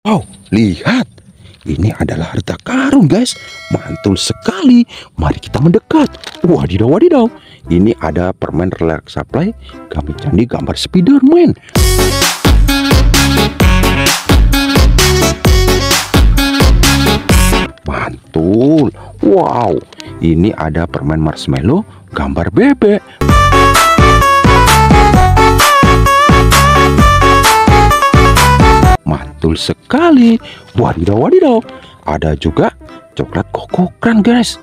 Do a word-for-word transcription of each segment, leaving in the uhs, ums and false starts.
Wow, lihat. Ini adalah harta karun, guys. Mantul sekali. Mari kita mendekat. Wadidaw, wadidaw. Ini ada permen relax supply. Kami candi gambar Spiderman. Mantul. Wow. Ini ada permen marshmallow gambar bebek. Mantul sekali. Wadidaw, wadidaw. Ada juga coklat kokokan, guys.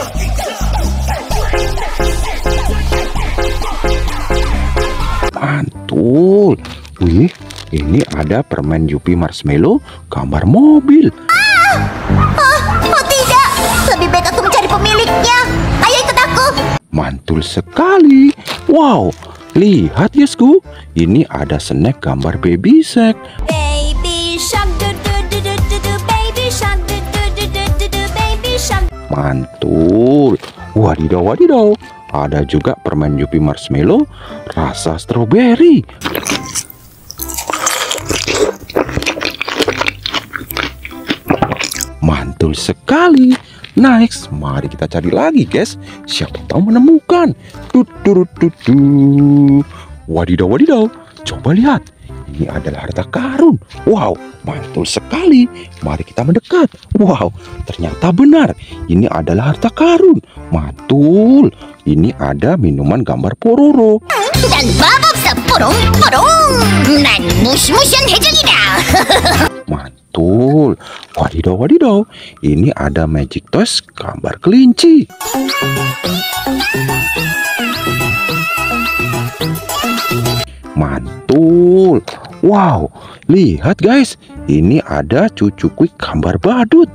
Mantul. Wih, ini ada permen Yupi marshmallow gambar mobil. Oh, oh tidak. Lebih baik aku mencari pemiliknya. Ayo ikut aku. Mantul sekali. Wow, lihat guysku. Ini ada snack gambar baby shark. Baby shark, do do do do do do, baby shark, do do do do do do, baby shark. Mantul. Wadidaw, wadidaw. Ada juga permen Yupi marshmallow rasa stroberi. Mantul sekali. Nice. Mari kita cari lagi, guys. Siapa tahu menemukan. Tuturututu. Wadidaw, wadidaw. Coba lihat. Ini adalah harta karun. Wow, mantul sekali. Mari kita mendekat. Wow, ternyata benar. Ini adalah harta karun. Mantul. Ini ada minuman gambar Pororo. Dan babak sepurung purung. Nan mus-musan hejagida. Mantul. Wadidaw, wadidaw. Ini ada magic toys gambar kelinci. Mantul. Wow, lihat guys. Ini ada cucu quick gambar badut.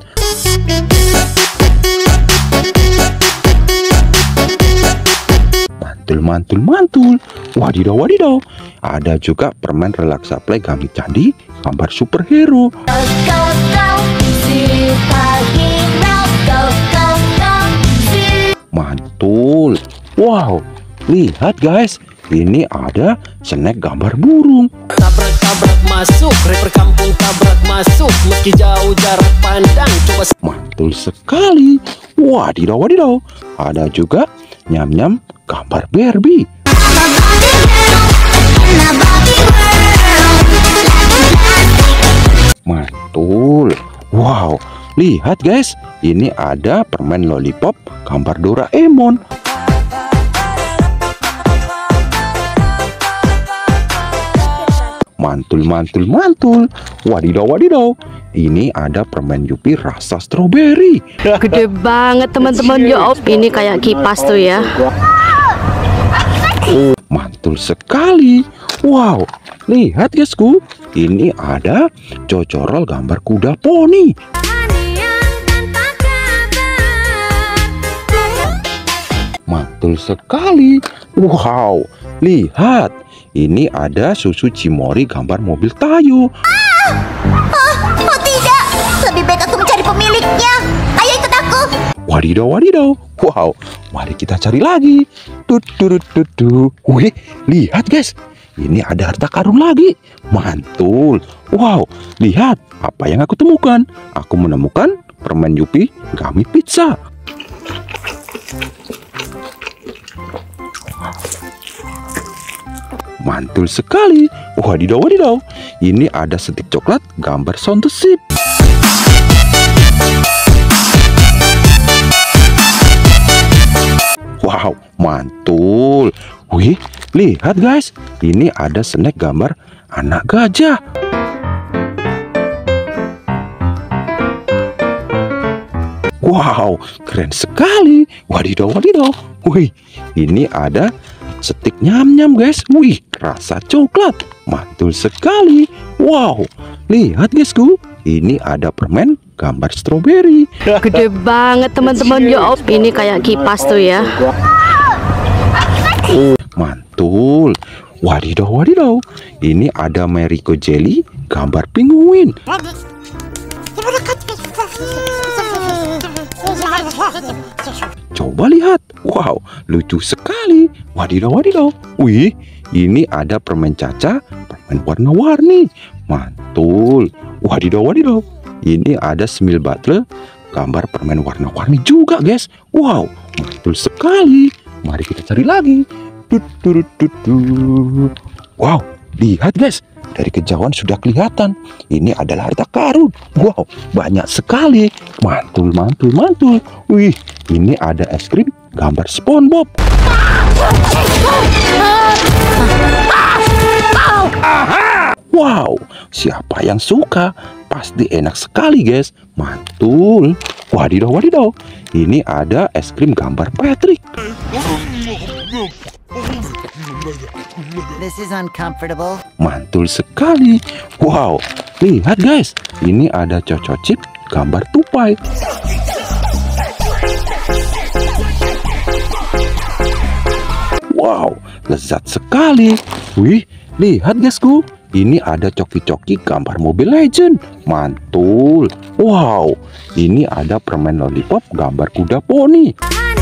Mantul, mantul, mantul. Wadidaw, wadidaw. Ada juga permen relax supply kami candi gambar superhero. Go, go, go. Superhero. Go, go, go. Mantul. Wow, lihat guys. Ini ada snack gambar burung. Tabrak-tabrak masuk, rapper kampung tabrak masuk, meski jauh jarak pandang, coba. Mantul sekali. Wadidaw, wadidaw. Ada juga nyam-nyam gambar Barbie. Mantul. Wow, lihat guys. Ini ada permen lollipop gambar Doraemon. Mantul, mantul, mantul. Wadidaw, wadidaw. Ini ada permen Yupi rasa stroberi. Gede banget teman-teman. Ya, ini kayak kipas tuh ya. Mantul sekali. Wow, lihat guysku. Ini ada cocorol gambar kuda poni. Mantul sekali. Wow, lihat. Ini ada susu Cimori gambar mobil Tayo. Oh, oh tidak. Lebih baik aku mencari pemiliknya. Ayo ikut aku. Wadidaw, wadidaw. Wow, mari kita cari lagi. Tuturututu. Wih, lihat guys. Ini ada harta karun lagi. Mantul. Wow, lihat apa yang aku temukan. Aku menemukan permen Yupi gummy pizza. Mantul sekali. Wadidaw, wadidaw. Ini ada stik coklat gambar Sound the Ship. Wow, mantul. Wih, lihat guys. Ini ada snack gambar anak gajah. Wow, keren sekali. Wadidaw, wadidaw. Wih, ini ada stik nyam-nyam guys. Wih, rasa coklat. Mantul sekali. Wow, lihat guysku. Ini ada permen gambar stroberi. Gede banget teman-teman. Ya, ini kayak kipas tuh ya. Mantul. Wadidaw, wadidaw. Ini ada Merico jelly gambar penguin. Coba lihat. Wow, lucu sekali. Wadidaw, wadidaw. Wih, ini ada permen Caca, permen warna-warni. Mantul. Wadidaw, wadidaw. Ini ada Smile Battle, gambar permen warna-warni juga, guys. Wow, betul sekali. Mari kita cari lagi. Tut, tut, tut, tut. Wow, lihat guys. Dari kejauhan sudah kelihatan. Ini adalah harta karun. Wow, banyak sekali. Mantul, mantul, mantul. Wih, ini ada es krim gambar SpongeBob. Wow, siapa yang suka? Pasti enak sekali guys. Mantul. Wadidaw, wadidaw. Ini ada es krim gambar Patrick. This is uncomfortable. Mantul sekali. Wow, lihat guys. Ini ada Coco Chip gambar tupai. Wow, lezat sekali. Wih, lihat guysku. Ini ada coki-coki gambar Mobile Legend. Mantul. Wow, ini ada permen lollipop gambar kuda poni.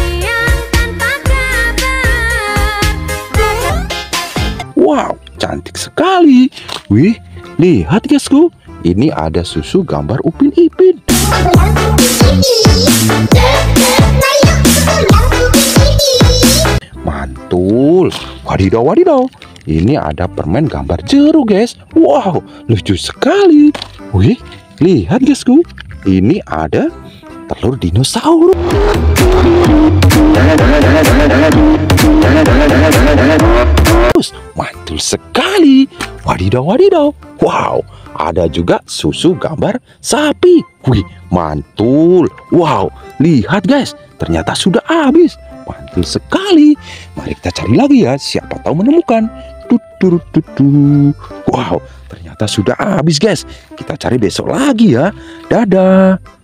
Wow, cantik sekali. Wih, lihat guysku. Ini ada susu gambar Upin Ipin. Mantul. Wadidaw, wadidaw. Ini ada permen gambar jeruk guys. Wow, lucu sekali. Wih, lihat guysku. Ini ada telur dinosaurus. Mantul sekali. Wadidaw, wadidaw. Wow, ada juga susu gambar sapi. Wih, mantul. Wow, lihat guys. Ternyata sudah habis. Mantul sekali. Mari kita cari lagi ya. Siapa tahu menemukan. Tut, tut, tut, tut. Wow, ternyata sudah habis guys. Kita cari besok lagi ya. Dadah.